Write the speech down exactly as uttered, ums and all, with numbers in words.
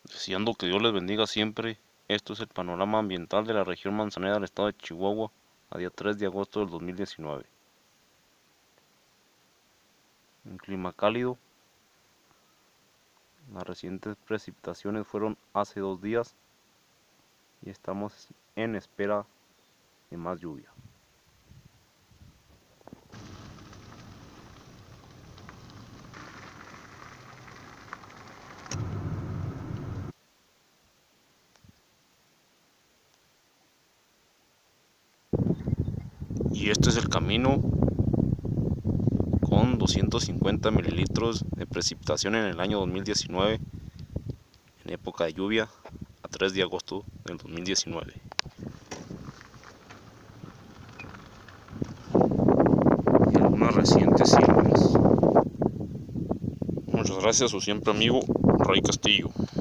Deseando que Dios les bendiga siempre. Esto es el panorama ambiental de la región manzanera del estado de Chihuahua a día tres de agosto del dos mil diecinueve. Un clima cálido. Las recientes precipitaciones fueron hace dos días y estamos en espera de más lluvia. Y este es el camino con doscientos cincuenta mililitros de precipitación en el año dos mil diecinueve, en época de lluvia, a tres de agosto del dos mil diecinueve. Y algunas recientes imágenes. Muchas gracias, su siempre amigo Ray Castillo.